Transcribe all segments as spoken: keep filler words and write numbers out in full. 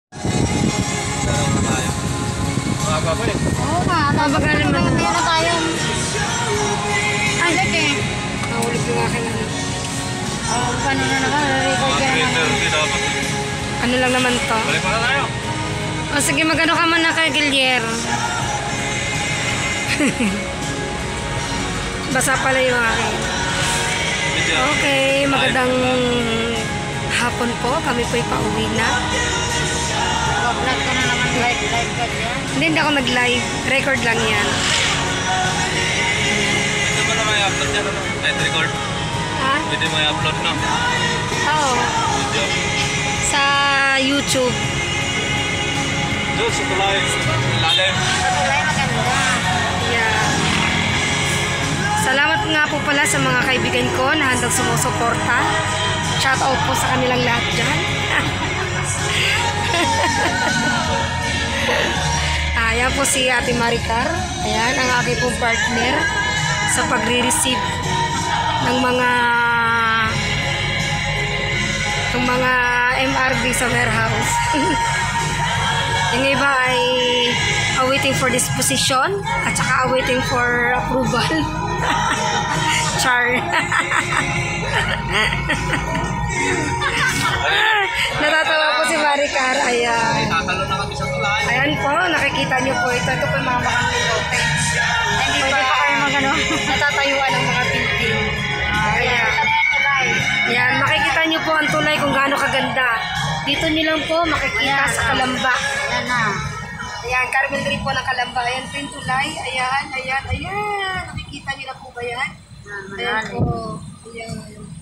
Mahaba pa eh. Oo nga, tapos Mabagal naman. Kaya na tayo. Ay, lag eh. Nahulog yung akin ano. Oh, paano na naman? Record ka na three naman. thirty dapat. Ano lang naman to. Balik pa na tayo. O sige, magano ka man na kay Gilier. Basa pala yung akin. Video. Okay, magandang hapon po. Kami po'y pauwi na. Vlog ka na naman. Live, live ka dyan. Hindi, hindi ako nag-live. Record lang yan. Pwede mo na may upload yan, ano? Light record. Ha? Pwede mo i-upload na. Oo. Video. Sa YouTube. Doon, sa tulay. Lalim. Kulay maganda. Yeah. Salamat nga po pala sa mga kaibigan ko na handang sumusuporta. Shout out po sa kanilang lahat dyan. Ayan po si Ate Maricar. Ayan, ang aking pong partner sa pagre-receive ng mga ng mga M R B sa warehouse. Yung iba ay awaiting for disposition at saka awaiting for approval. Char. Natatawa po si Maricar. Ayan. Tatalo na kami sa tulay. Ayan po, nakikita niyo po ito. Ito po yung mga bakang nilote. Hindi Pwede pa pa kayo mag-ano? natatayuan ng mga building. Ayan. Kulay. Ayan, makikita niyo po ang tulay kung gaano kaganda. Dito niyo lang po makikita sa Kalamba. Yan na. Ayan, Carmel Rin po ng Kalamba. Ayan po yung tulay. Ayan, ayan, ayan. Nakikita niyo na po ba yan? Yan, Ayan malalim. po. Ayan.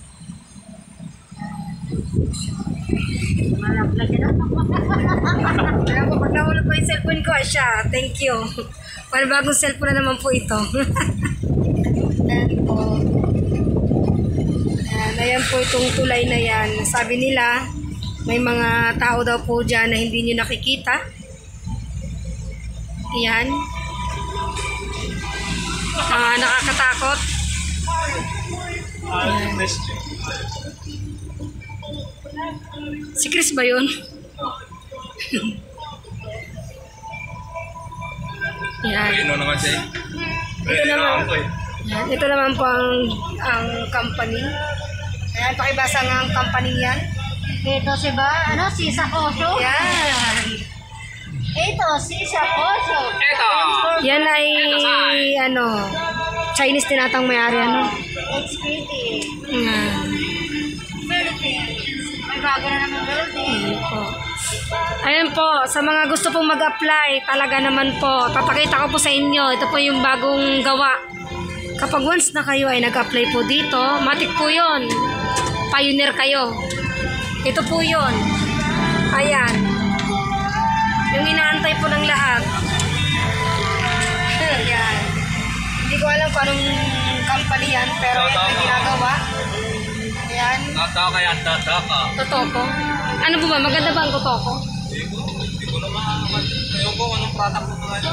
Malaplag na. Ayan po, pag nahulog po yung cellphone ko, siya. Thank you. Panibagong cellphone na naman po ito. Ayan po. Ayan, ayan po itong tulay na yan. Sabi nila, may mga tao daw po dyan na hindi nyo nakikita. Ayan. Ah, nakakatakot. Ah, nice. Si Chris ba yun? Yan. Pagino naman siya eh. Ito naman. ako eh. Yan. Ito naman po ang, ang company. Ayan, pakibasa nga ang company yan. Ito si ba? Ano? Si Sakoso? Yan. Ito si Sakoso. Eto! Yan ay, ano, Chinese tinatang may-ari, ano? It's pretty. Yan. Philippines. May bago na naman building. Ayan po. Ayan po, sa mga gusto pong mag-apply, talaga naman po, papakita ko po sa inyo, ito po yung bagong gawa. Kapag once na kayo ay nag-apply po dito, matik po yun. Pioneer kayo. Ito po yun. Ayan. Yung inaantay po ng lahat. Ayan. Hindi ko alam kung anong company yan, pero ito yung ginagawa. Ayan. Tata kaya ang tata ka. Totoko. Ano po ba? Maganda ba ang totoko? Hindi ko, hindi ko naman kayo ko anong product mo ngayon.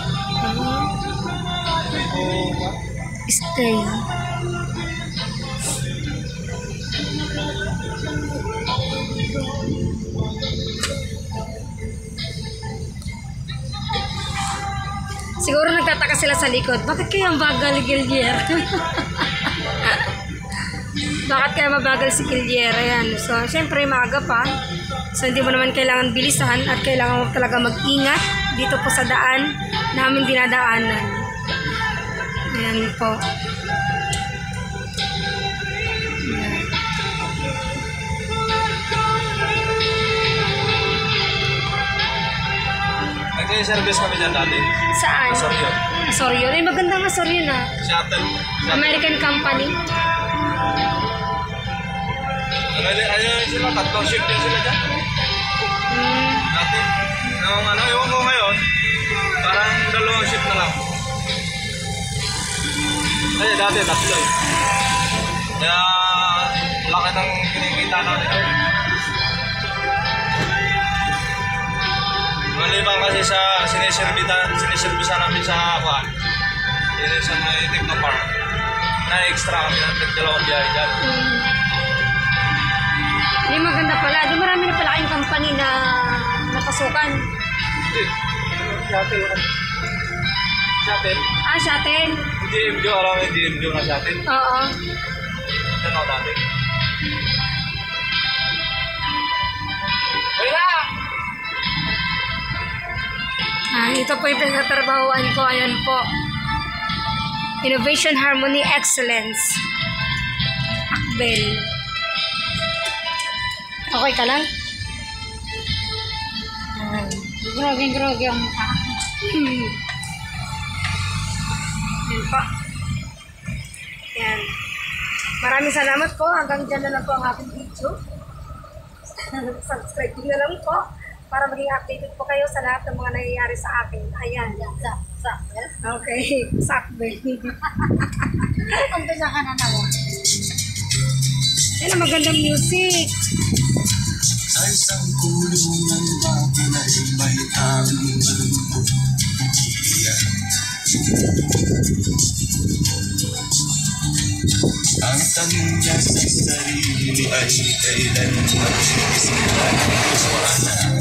Stay. Siguro nagtataka sila sa likod. Bakit kaya ang bagal ni Gilier? Bakit kaya mabagal si Gilier? Ayan. So, syempre maaga pa. So, hindi mo naman kailangan bilisan at kailangan mo talaga mag-ingat dito po sa daan namin dinadaanan. Ayan po. Ayan. Nag-service kami dyan dati. Saan? Asoryo. Asoryo. Ay, maganda nga Asoryo na. Shuttle. American company. Ano, ano yun sila? Tatlong shift din sila dyan. Hmm. Dati. Nung ano, ewan ko ngayon, parang dalawang shift na lang. Ay, dati tatlo eh. Kaya, laki ng kinikita natin. Maliban kasi sa siniservisa, siniservisa namin sa kuhan. Yun sa may Technopark. Na extra kami ng dalawang biyahe dyan. Hindi maganda pala. Di marami na pala kayong company na pasukan. Hindi. Shuttle. Shuttle. Ah, shuttle. D M J, alam mo yung D M J na shuttle? Oo. Ito na dati. Wala! Ah, ito po yung pinagtatrabahuan ko. Ayan po. Innovation, Harmony, Excellence. Akbel. Okay ka lang? Ayan. Groging-groging ang mukha. Hmm. Yan po. Yan. Maraming salamat po. Hanggang dyan na lang po ang ating video. Subscribe na lang po para maging updated po kayo sa lahat ng mga nangyayari sa akin. Ayan. Sa, sa, Okay. Sakbe. umpisa ka na naman. Yan ang magandang music. Sa isang kulungan bago na'y may tanging malungkot iyan. Ang tanong niya sa sarili ay kailan mag-isipan iwanan.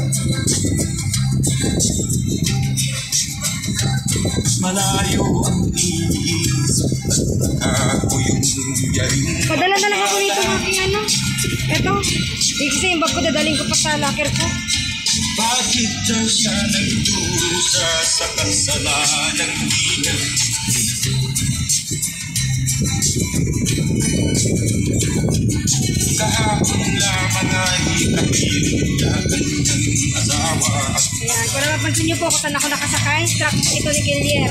Malayo ang iniisip at ako yung yaring. Padala na lang ako nito ng aking ano. Ito. Di kasi yung bag ko dadaling ko pa sa locker ko. Bakit daw siya nagdurusa sa kasalanan niya? Kahapon lamang ay kapiling niya kanyang asawa. Ayan. Kung napapansin niyo po kung saan ako nakasakay, truck ito ni Gilier.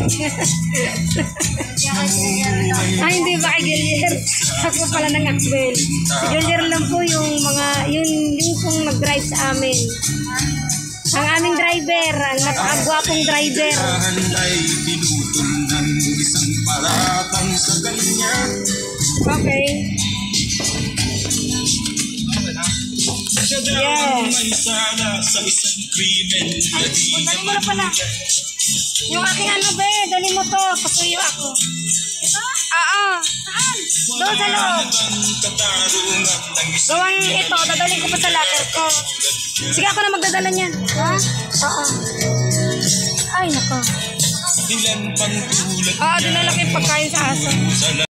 Ah, hindi ba kay Gilier? Ako pala ng Akbel. Si Gilier lang po yung mga, yun, yung pong nag-drive sa amin. Ang aming driver, ang napakagwapong driver. Kailangan ay pinutol ng isang paratang sa kanya. Okay. Siya daw Yes. may sala sa isang krimen na di Dali niya mo na pala. Yung aking ano be, dali mo to. Pasuyo ako. Ito? Oo. Saan? Doon sa loob. katarungan ng isang Gawang ito, dadalhin ko pa sa locker ko. Sige, ako na magdadala niyan. Ha? Oo. Ay, nako. ilan pang tulad Oo, dinala ko yung pagkain sa aso. sa